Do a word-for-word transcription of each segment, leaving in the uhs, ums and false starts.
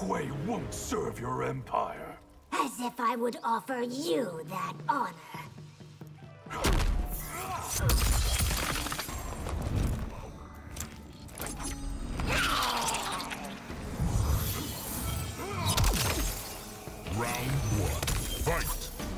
Kuei won't serve your empire. As if I would offer you that honor. Round one. Fight!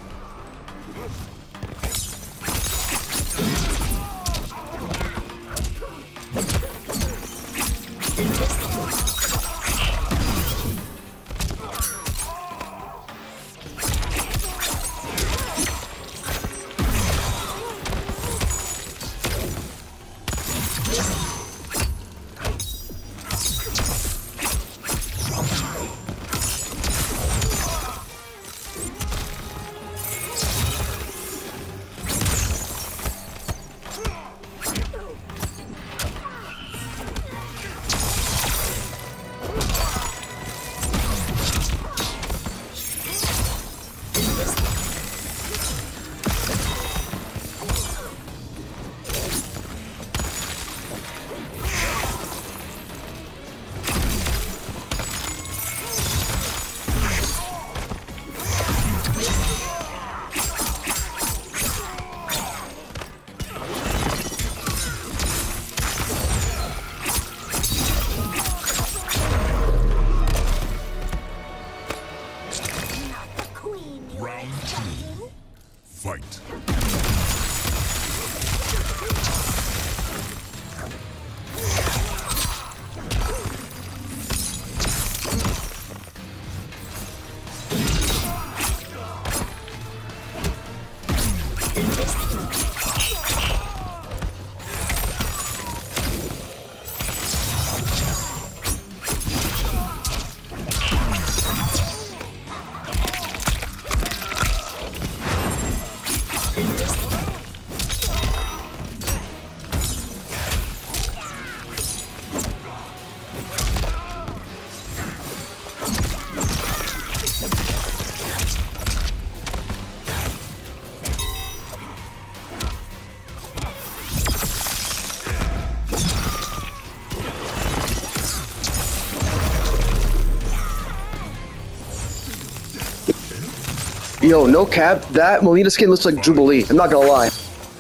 Round two. Fight. Yo, no cap, that Molina skin looks like Jubilee, I'm not gonna lie.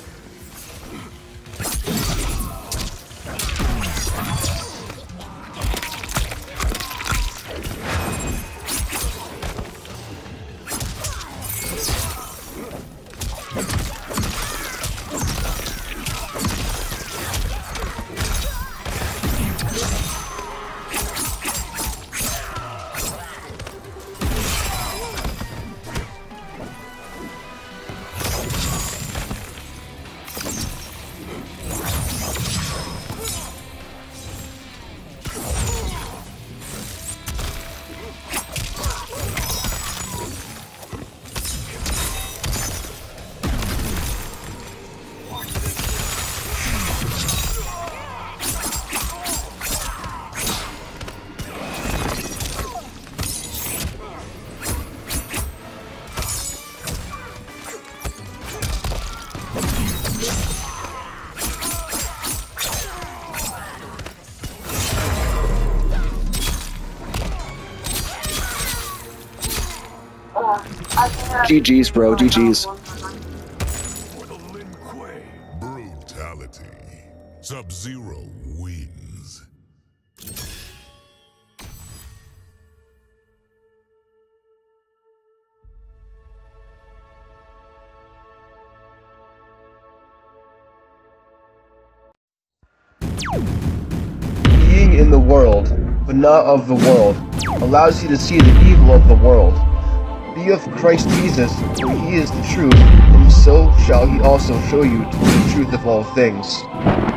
G G's, bro. G G's. For the Lin Kuei. Brutality. Sub-Zero wins. Being in the world, but not of the world, allows you to see the evil of the world. Be of Christ Jesus, for he is the truth, and so shall he also show you the truth of all things.